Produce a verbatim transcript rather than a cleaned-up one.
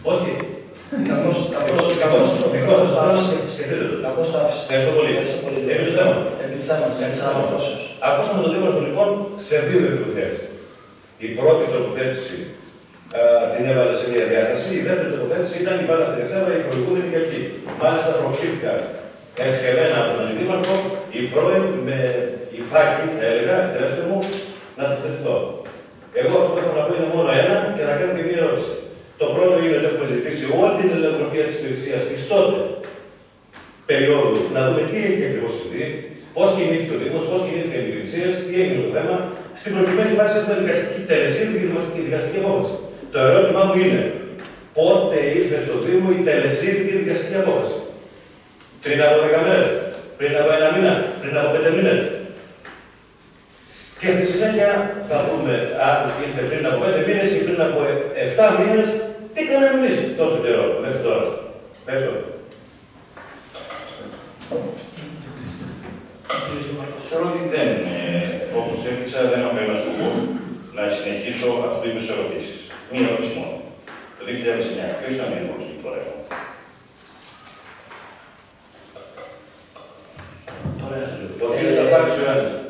Όχι. Κακώς, κακώς, Κακώς, κακώς το άφησε. Κακώς το άφησε. Ευχαριστώ πολύ. Επί του θέματος. Επί του θέματος, επί της αναμορφώσεως. Ακούσαμε τον Δήμαρχο λοιπόν σε δύο υποθέσεις. Η πρώτη τοποθέτηση ε, την έβαλε σε μια διάσταση, η δεύτερη τοποθέτηση ήταν η πάρα στην Εξέβρα, η προηγούμενη και εκεί. Μάλιστα προκλήθηκαν εσχελένα από τον Δήμαρχο, η πρώην με η φάκη, θα έλεγα, επιτρέψτε μου, να τοποθετηθώ. Εγώ αυτό που έχω να πω είναι μόνο ένα και να κάνω και μία ερώτηση. Το πρώτο είναι ότι έχουμε ζητήσει όλη την ελευθερία τη υπηρεσία τη τότε περίοδου να δούμε τι έχει ακριβώ συμβεί, πώς κινήθηκε ο Δήμος, πώς κινήθηκαν οι υπηρεσίες, τι έγινε το θέμα. Στην προκειμένη φάση έχουμε δικαστική τελεσίδικη και δικαστική απόφαση. Το ερώτημά μου είναι, πότε ήρθε στο Δήμο η τελεσίδικη δικαστική απόφαση? Πριν από δέκα μέρες, πριν από ένα μήνα, πριν από πέντε μήνες. Και στη συνέχεια θα δούμε αν ήρθε πριν από πέντε μήνες ή πριν από εφτά μήνες, τι κάναμε εμείς τόσο καιρό μέχρι τώρα. Ευχαριστώ. Θεωρώ ότι δεν, όπως έδειξα, δεν έχω κανένα σκοπό να συνεχίσω αυτού του είδους ερωτήσεις. Μία ερώτηση μόνο. Το δύο χιλιάδες εννιά, ποιος ήταν η δημόσια φορέα? Ο κύριος Απάκης Ιωάννης.